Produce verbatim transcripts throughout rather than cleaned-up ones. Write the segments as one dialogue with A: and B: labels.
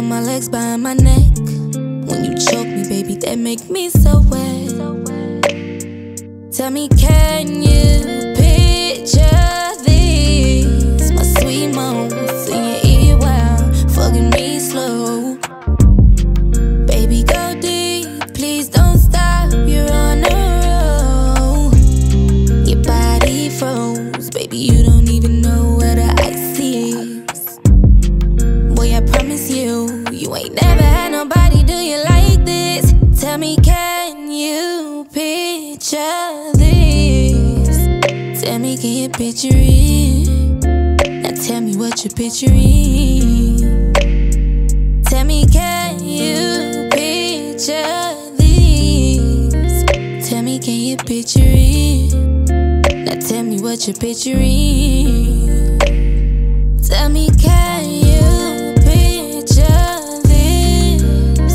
A: my legs behind my neck. When you choke me, baby, that make me so wet. Tell me, can you picture these? My sweet moans in your ear while fucking me slow. Baby, go deep, please don't stop, you're on a roll. Your body froze, baby, you don't even know where the ice is. Boy, I promise you, you ain't never had nobody do you like this. Tell me, can you picture this? Tell me, can you picture it? Now tell me what you're picturing. Tell me, can you picture this? Tell me, can you picture it? Now tell me what you're picturing. Tell me, can you picture this?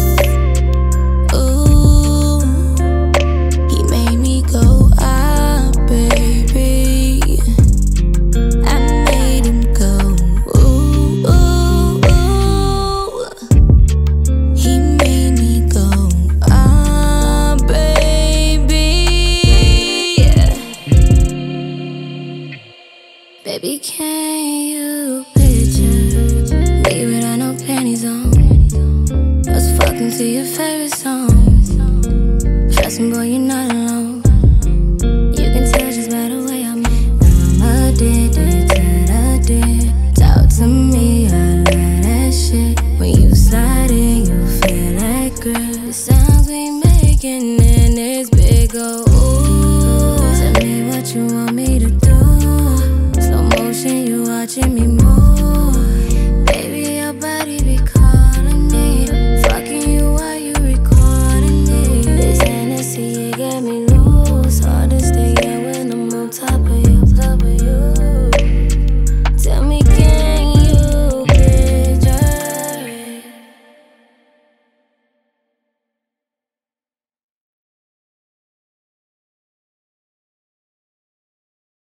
A: Ooh, he made me go, ah, baby. I made him go, ooh, ooh, ooh. He made me go, ah, baby. Baby, can you picture me without no panties on? Us fucking to your favorite songs. Trust me, boy, you're not alone. You can tell just by the way I move. I'm addicted to the dick. Talk to me, I love that shit. When you slide in, you feel like grip. The sounds we making in this big old